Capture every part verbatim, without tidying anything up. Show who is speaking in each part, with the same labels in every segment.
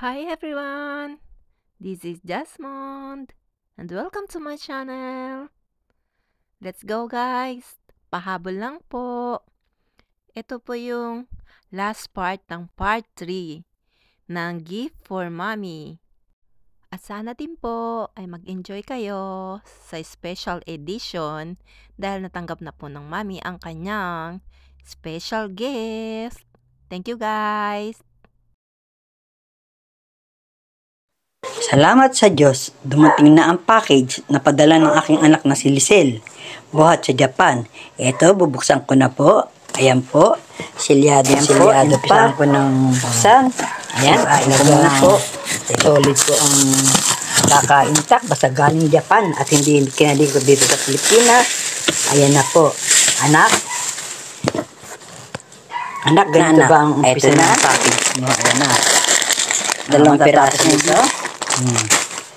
Speaker 1: Hi everyone, this is Jasmond and welcome to my channel. Let's go guys, pahabol lang po. Ito po yung last part ng part three ng Gift for Mommy. At sana din po ay mag-enjoy kayo sa special edition dahil natanggap na po ng Mommy ang kanyang special gift. Thank you guys!
Speaker 2: Salamat sa Diyos, dumating na ang package na padala ng aking anak na si Lisel, buhat sa Japan. Ito, bubuksan ko na po. Ayan po, silyado, Ayan silyado po, pa. po ng buksan. Ayan, ilagay na po. Solid po ang kakaintak, basta galing Japan at hindi kinalikod dito sa Pilipinas. Ayan na po, anak. Anak, ganito na, ba ang umpisa na? Ito na package mo, ayan na. Dalawang piraso nito. Hmm.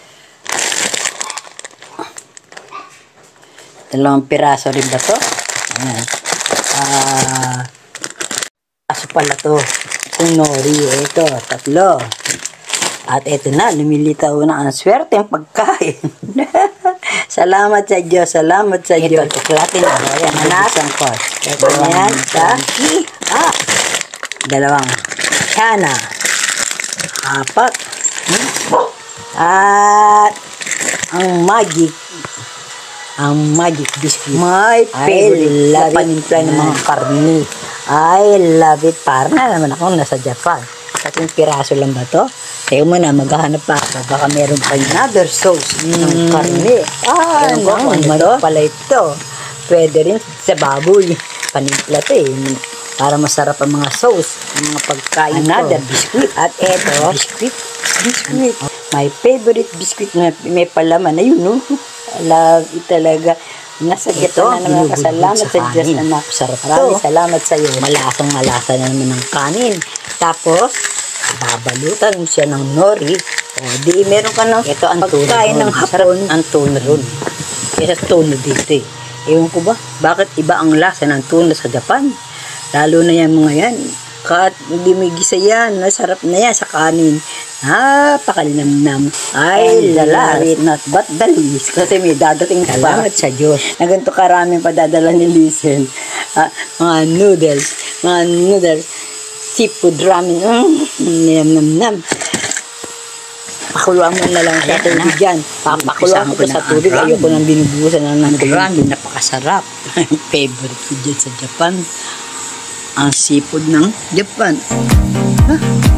Speaker 2: Dalawang piraso rin ba to? Ayan. Ah, aso pala to. Kung nori, ito, tatlo. At ito na, lumilitaw na ang swerte ang pagkain. Salamat sa Diyos, salamat sa ito, Diyos. Ito, tuklatin na. Ayan, anak. Ito na yan, sa ah, dalawang tiyana. Apat. Hmm? At ang magic ang magic biscuit. My favorite na panimpla ng mga karni. I love it. Para na naman ako nasa Japan. Kating piraso lang ba to? Tayo mo na, maghahanap pa ako. Baka meron pa another sauce mm. ng karni. Ah, ano, ano to? Pala ito. Pwede rin sa baboy. Panimpla to eh. Para masarap ang mga sauce, ang mga pagkain another ko. Biscuit. At eto, biscuit. Biscuit. My favorite biscuit na may palaman na yun, no? I love it talaga. Nasa Japan na naman. Salamat sa Diyos na napasarap. Maraming salamat sa iyo. Malasang malasa na naman ng kanin. Tapos, babalutan mo siya ng nori. O, di, meron ka ng ito, ang pagkain ng hapon. Ang tuna ron. Kaya tuna dito eh. Ewan ko ba, bakit iba ang lasa ng tuna sa Japan? Lalo na yan mga yan. Kat, hindi may gisa yan. Nasarap na yan sa kanin. Napakalinamnam. Ay, lalarit not but the least. Kasi may dadating pa. Salamat sa Diyos. Na ganito karaming padadala ni Lisel. Ah, mga noodles. Mga noodles. Seafood ramen. Mm, nam-nam-nam. Pakuluan mo na lang sa tubig dyan. Pakuluan ko sa tubig. Ayoko nang binubuhusan na ng ramen. Napakasarap. Favorite ko dyan sa Japan. Ang seafood ng Japan. Huh?